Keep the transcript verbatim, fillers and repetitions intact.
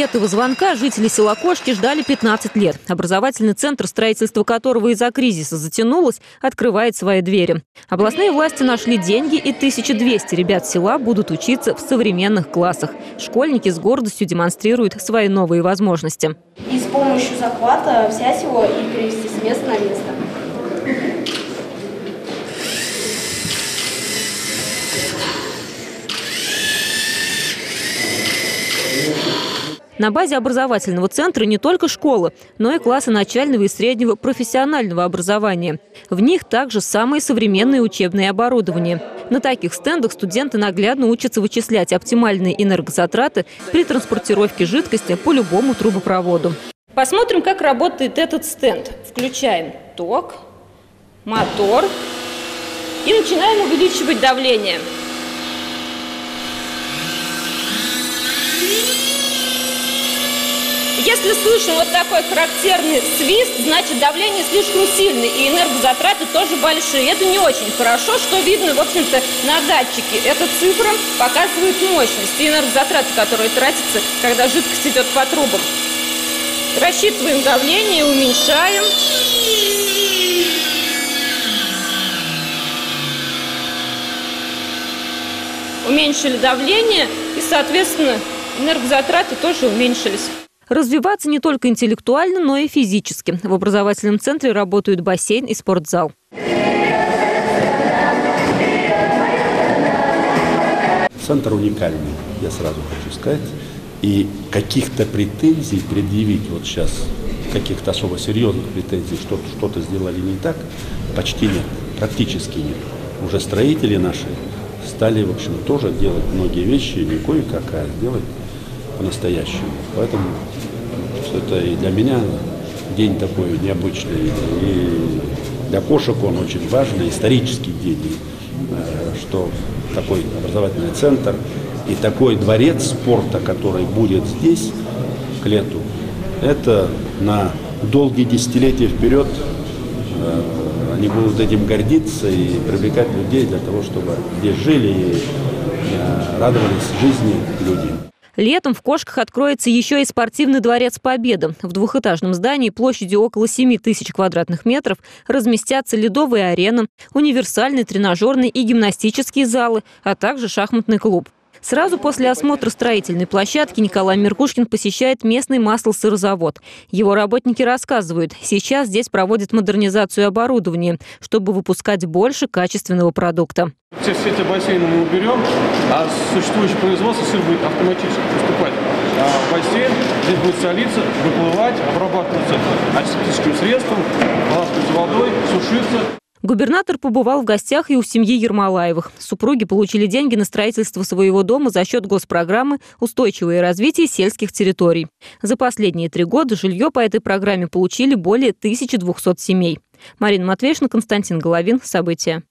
этого звонка жители села Кошки ждали пятнадцать лет. Образовательный центр, строительство которого из-за кризиса затянулось, открывает свои двери. Областные власти нашли деньги, и тысяча двести ребят села будут учиться в современных классах. Школьники с гордостью демонстрируют свои новые возможности. И с помощью захвата взять его и перевести с места на место. На базе образовательного центра не только школы, но и классы начального и среднего профессионального образования. В них также самые современные учебные оборудования. На таких стендах студенты наглядно учатся вычислять оптимальные энергозатраты при транспортировке жидкости по любому трубопроводу. Посмотрим, как работает этот стенд. Включаем ток, мотор и начинаем увеличивать давление. Если слышим вот такой характерный свист, значит давление слишком сильное и энергозатраты тоже большие. Это не очень хорошо, что видно, в общем-то, на датчике. Эта цифра показывает мощность и энергозатраты, которые тратятся, когда жидкость идет по трубам. Рассчитываем давление, уменьшаем. Уменьшили давление и, соответственно, энергозатраты тоже уменьшились. Развиваться не только интеллектуально, но и физически. В образовательном центре работают бассейн и спортзал. Центр уникальный, я сразу хочу сказать. И каких-то претензий предъявить вот сейчас, каких-то особо серьезных претензий, что что-то сделали не так, почти нет, практически нет. Уже строители наши стали, в общем, тоже делать многие вещи, не кое-как, а делать по-настоящему. Поэтому это и для меня день такой необычный, и для кошек он очень важный, исторический день, что такой образовательный центр и такой дворец спорта, который будет здесь к лету, это на долгие десятилетия вперед они будут этим гордиться и привлекать людей для того, чтобы здесь жили и радовались жизни люди. Летом в Кошках откроется еще и спортивный дворец Победы. В двухэтажном здании площадью около семи тысяч квадратных метров разместятся ледовая арена, универсальный тренажерный и гимнастические залы, а также шахматный клуб. Сразу после осмотра строительной площадки Николай Меркушкин посещает местный маслосырозавод. Его работники рассказывают, сейчас здесь проводят модернизацию оборудования, чтобы выпускать больше качественного продукта. Все, все эти бассейны мы уберем, а существующее производство сыр будет автоматически поступать в бассейн, здесь будет солиться, выплывать, обрабатываться антисептическим средством, поласкиваться водой, сушиться. Губернатор побывал в гостях и у семьи Ермолаевых. Супруги получили деньги на строительство своего дома за счет госпрограммы «Устойчивое развитие сельских территорий». За последние три года жилье по этой программе получили более тысячи двухсот семей. Марина Матвеевна, Константин Головин. События.